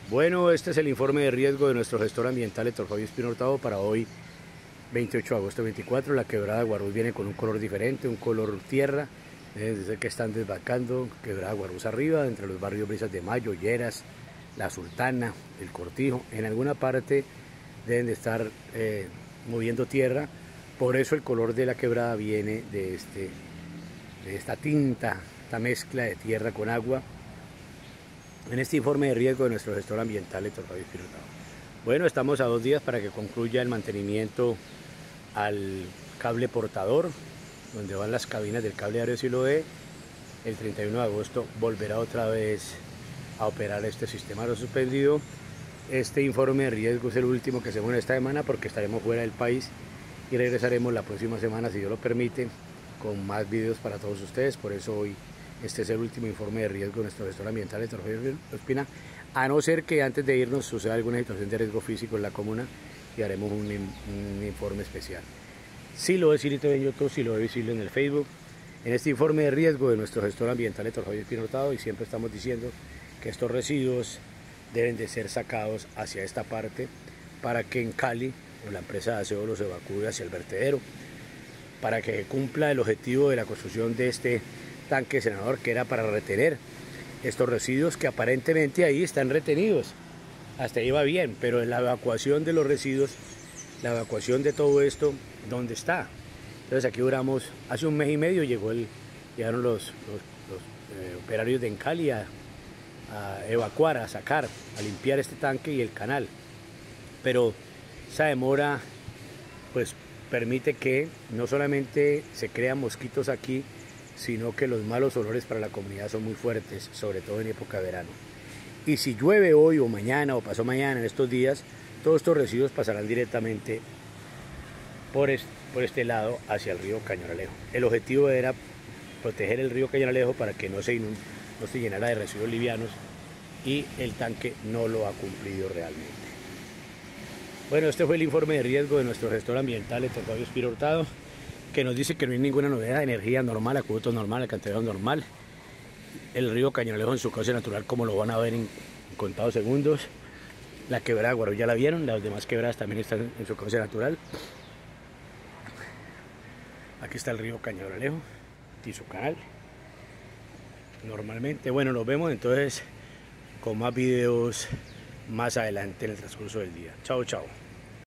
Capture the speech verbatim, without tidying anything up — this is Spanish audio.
Bueno, este es el informe de riesgo de nuestro gestor ambiental, Héctor Fabio Espino Hurtado, para hoy, veintiocho de agosto veinticuatro. La quebrada Guarús viene con un color diferente, un color tierra. Deben de ser que están desbancando quebrada Guarús arriba, entre los barrios Brisas de Mayo, Lleras, La Sultana, El Cortijo. En alguna parte deben de estar eh, moviendo tierra, por eso el color de la quebrada viene de, este, de esta tinta, esta mezcla de tierra con agua. En este informe de riesgo de nuestro gestor ambiental, Héctor Fabio Espino Hurtado. Bueno, estamos a dos días para que concluya el mantenimiento al cable portador, donde van las cabinas del cable Ares y Siloé. El treinta y uno de agosto volverá otra vez a operar este sistema no suspendido. Este informe de riesgo es el último que hacemos en esta semana porque estaremos fuera del país y regresaremos la próxima semana, si Dios lo permite, con más videos para todos ustedes. Por eso hoy este es el último informe de riesgo de nuestro gestor ambiental, Héctor Fabio Espino, a no ser que antes de irnos suceda alguna situación de riesgo físico en la comuna y haremos un, un informe especial. Si lo es visible en YouTube, si lo es visible en el Facebook, en este informe de riesgo de nuestro gestor ambiental, Héctor Fabio Espino Hurtado, y siempre estamos diciendo que estos residuos deben de ser sacados hacia esta parte para que en Cali, o la empresa de aseo, los evacúe hacia el vertedero, para que cumpla el objetivo de la construcción de este tanque, senador, que era para retener estos residuos que aparentemente ahí están retenidos. Hasta ahí va bien, pero en la evacuación de los residuos, la evacuación de todo esto, ¿dónde está? Entonces aquí duramos, hace un mes y medio llegó el, llegaron los, los, los eh, operarios de Encali a, a evacuar, a sacar, a limpiar este tanque y el canal. Pero esa demora pues permite que no solamente se crean mosquitos aquí, sino que los malos olores para la comunidad son muy fuertes, sobre todo en época de verano. Y si llueve hoy o mañana o pasó mañana en estos días, todos estos residuos pasarán directamente por este, por este lado hacia el río Cañonalejo. El objetivo era proteger el río Cañonalejo para que no se, inund, no se llenara de residuos livianos, y el tanque no lo ha cumplido realmente. Bueno, este fue el informe de riesgo de nuestro gestor ambiental, Héctor Fabio Espino Hurtado, que nos dice que no hay ninguna novedad, energía normal, acueducto normal, alcantarillado normal, el río Cañonalejo en su cauce natural, como lo van a ver en contados segundos. La quebrada Guarús ya la vieron, las demás quebradas también están en su cauce natural. Aquí está el río Cañonalejo y su canal normalmente. Bueno, nos vemos entonces con más videos más adelante en el transcurso del día. Chao, chao.